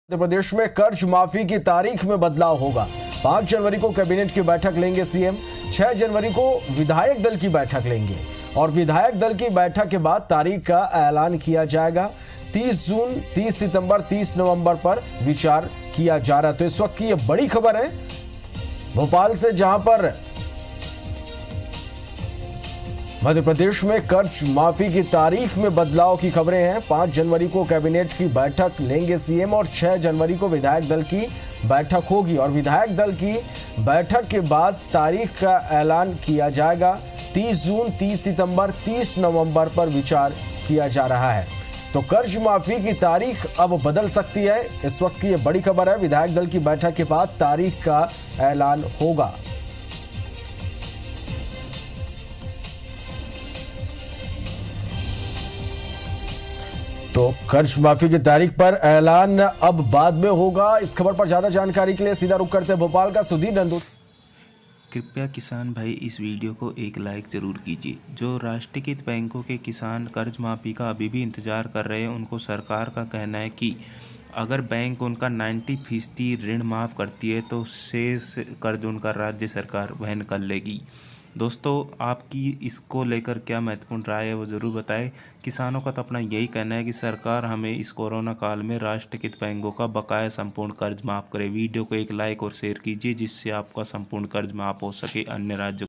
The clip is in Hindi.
मध्य प्रदेश में कर्ज माफी की तारीख में बदलाव होगा। 5 जनवरी को कैबिनेट की बैठक लेंगे सीएम। 6 जनवरी को विधायक दल की बैठक लेंगे और विधायक दल की बैठक के बाद तारीख का ऐलान किया जाएगा। 30 जून, 30 सितंबर, 30 नवंबर पर विचार किया जा रहा है। तो इस वक्त की ये बड़ी खबर है भोपाल से, जहां पर मध्य प्रदेश में कर्ज माफी की तारीख में बदलाव की खबरें हैं। 5 जनवरी को कैबिनेट की बैठक लेंगे सीएम और 6 जनवरी को विधायक दल की बैठक होगी और विधायक दल की बैठक के बाद तारीख का ऐलान किया जाएगा। 30 जून, 30 सितंबर, 30 नवंबर पर विचार किया जा रहा है। तो कर्ज माफी की तारीख अब बदल सकती है। इस वक्त की ये बड़ी खबर है। विधायक दल की बैठक के बाद तारीख का ऐलान होगा। तो कर्ज माफी की तारीख पर ऐलान अब बाद में होगा। इस खबर पर ज्यादा जानकारी के लिए सीधा रुख करते हैं भोपाल का सुधीर नंदू। कृपया किसान भाई इस वीडियो को एक लाइक ज़रूर कीजिए। जो राष्ट्रीयकृत बैंकों के किसान कर्ज माफी का अभी भी इंतज़ार कर रहे हैं, उनको सरकार का कहना है कि अगर बैंक उनका 90% ऋण माफ़ करती है तो शेष कर्ज उनका राज्य सरकार वहन कर लेगी। दोस्तों, आपकी इसको लेकर क्या महत्वपूर्ण राय है वो ज़रूर बताएं। किसानों का तो अपना यही कहना है कि सरकार हमें इस कोरोना काल में राष्ट्रीयकृत बैंकों का बकाया संपूर्ण कर्ज माफ़ करे। वीडियो को एक लाइक और शेयर कीजिए जिससे आपका संपूर्ण कर्ज माफ़ हो सके। अन्य राज्यों